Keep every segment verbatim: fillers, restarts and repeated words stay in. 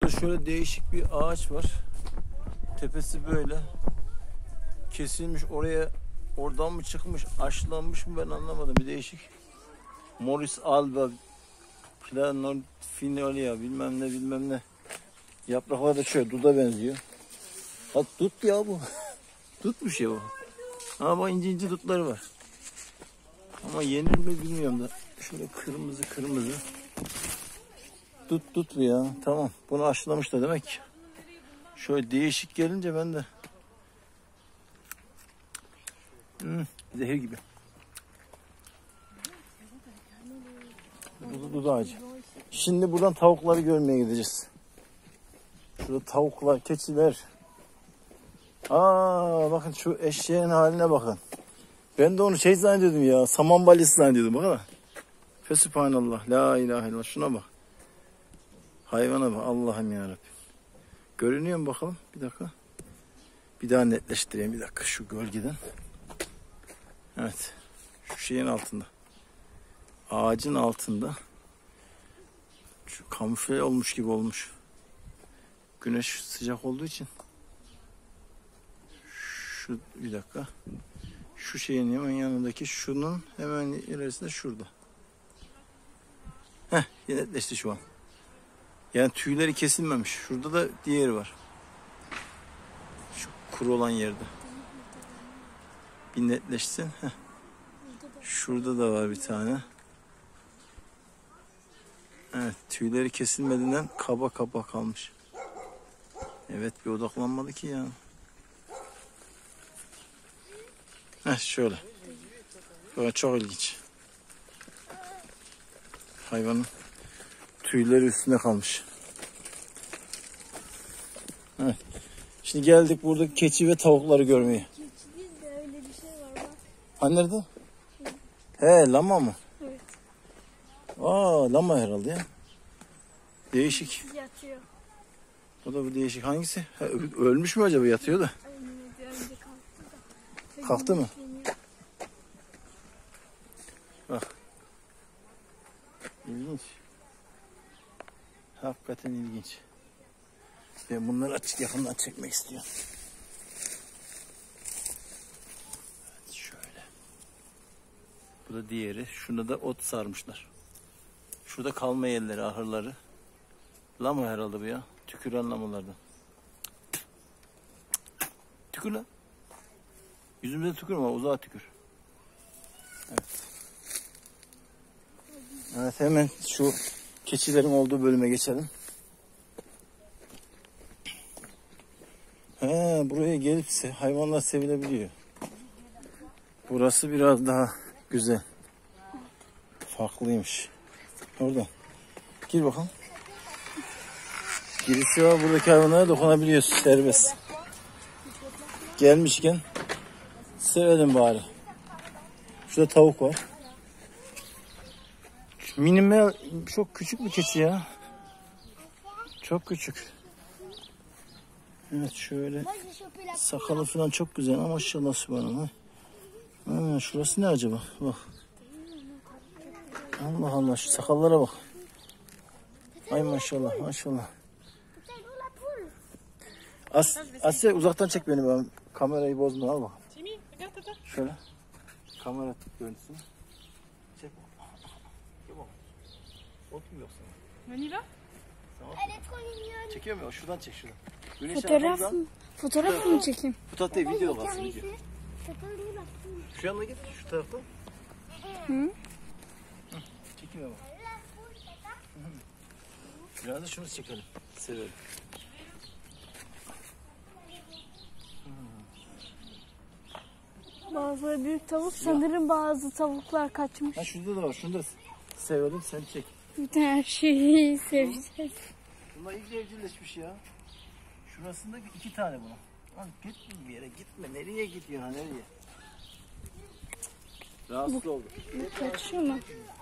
Burada şöyle değişik bir ağaç var. Tepesi böyle. Kesilmiş oraya, oradan mı çıkmış, aşılanmış mı ben anlamadım. Bir değişik. Morris alba, Planofinelia bilmem ne bilmem ne. Yapraklar da şöyle duda benziyor. Ha dut ya bu. Tutmuş ya bu. Ama ince ince dutları var. Ama yenir mi bilmiyorum da. Şöyle kırmızı kırmızı. Dut dut bu ya. Tamam. Bunu aşılamışlar demek ki. Şöyle değişik gelince ben de. Hmm, zehir gibi. Dudu dudu ağacı. Şimdi buradan tavukları görmeye gideceğiz. Şurada tavuklar, keçiler. Aa bakın şu eşeğin haline bakın. Ben de onu şey zannediyordum ya. Saman balyası zannediyordum. Bakın. Fesubhanallah. La ilahe illallah. Şuna bak. Hayvana bak. Allah'ım yarabbim. Görünüyor mu bakalım? Bir dakika. Bir daha netleştireyim. Bir dakika şu gölgeden. Evet. Şu şeyin altında. Ağacın altında. Şu kamufle olmuş gibi olmuş. Güneş sıcak olduğu için. Şu bir dakika. Şu şeyin hemen yanındaki şunun hemen ilerisinde şurada. Heh, netleşti şu an. Yani tüyleri kesilmemiş. Şurada da diğeri var. Şu kuru olan yerde. Bir netleşsin. Heh. Şurada da var bir tane. Evet, tüyleri kesilmediğinden kaba kaba kalmış. Evet, bir odaklanmadı ki ya. Heh, şöyle. Böyle çok ilginç. Hayvanın tüyleri üstünde kalmış. Evet. Şimdi geldik buradaki keçi ve tavukları görmeye. Keçi değil de öyle bir şey var bak. Ha nerede? Hı. He, lama mı? Evet. Aa, lama herhalde ya. Değişik. Yatıyor. O da bir değişik. Hangisi? Ha, ölmüş mü acaba, yatıyor da? Önce kalktı da. Kalktı mı? Bak. İlginç. Hakikaten ilginç. Ben bunları açık yakından çekmek istiyorum. Evet, şöyle. Bu da diğeri. Şunda da ot sarmışlar. Şurada kalma yerleri, ahırları. Lama herhalde bu ya. Tüküren lamalardan. Tükür lan. Yüzümüze tükürme ama uzağa tükür. Evet. Evet, hemen şu keçilerin olduğu bölüme geçelim. He, buraya gelip hayvanlar sevilebiliyor. Burası biraz daha güzel. Farklıymış. Orada. Gir bakalım. Girişi var. Buradaki hayvanlara dokunabiliyorsun. Serbest. Gelmişken sevelim bari. Şurada tavuk var. Minimal, çok küçük bir keçi ya. Çok küçük. Evet, şöyle sakalı falan çok güzel ama maşallah subhanallah. Ha, şurası ne acaba? Bak. Allah Allah, şu sakallara bak. Ay maşallah maşallah. As Asya uzaktan çek beni, ben kamerayı bozma, al bak. Şöyle kamera görüntüsünü çek. Oturmuyor sana. On y va? Çekiyor mu? Şuradan çek, şuradan. Fotoğraf mı? Fotoğraf mı çekeyim? Fotoğraf değil, video kalsın, video. Şu yanına git, şu tarafa. Hı? Çekiyor bak. Biraz da şunu çekelim. Severim. Bazıları büyük tavuk, sanırım bazı tavuklar kaçmış. Ha, şurada da var, şunu da sevelim, sen çek. Bütün her şeyi seveceğiz. Bunlar iyice evcilleşmiş ya. Şurasında iki tane bunun. Lan gitme bir yere, gitme. Nereye gidiyorsun, nereye? Rahatsız oldu. Kaçıyor mu?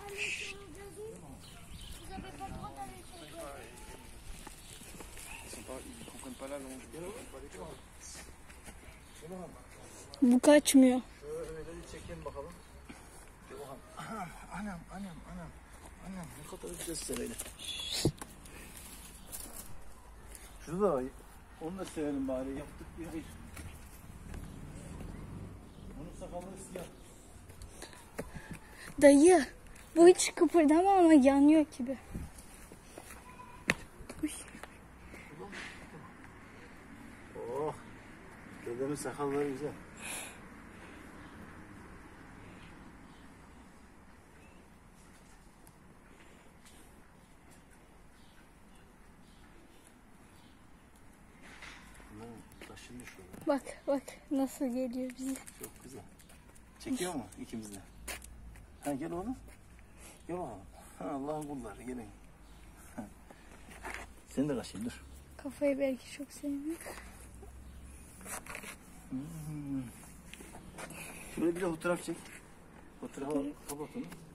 Bu kaçmıyor. Şöyle çekin bakalım. Anam, anam, anam, anam. Anam, ne kadar güzel seveyle. Şurada var. Onu da sevelim bari. Yaptık bir hayır. Onun sakalları siyah. Dayı bu hiç kıpırdama ama yanıyor gibi. Uy. Oh. Dedemin sakalları güzel. Taşındı şurada. Bak bak nasıl geliyor bize. Çok güzel. Çekiyor mu ikimiz de? Ha gel oğlum. Gel oğlum. Ha, Allah'ın kulları gelin. Ha. Sen de kaçayım dur. Kafayı belki çok sevmiyor. Hmm. Şöyle bir de fotoğraf çek. Fotoğrafı kapat onu.